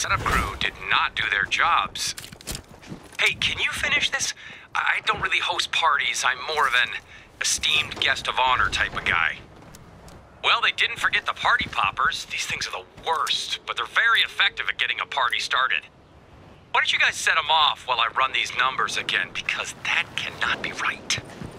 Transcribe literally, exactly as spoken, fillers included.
setup crew did not do their jobs. Hey, can you finish this? I don't really host parties. I'm more of an esteemed guest of honor type of guy. Well, they didn't forget the party poppers. These things are the worst, but they're very effective at getting a party started. Why don't you guys set them off while I run these numbers again, because that cannot be right.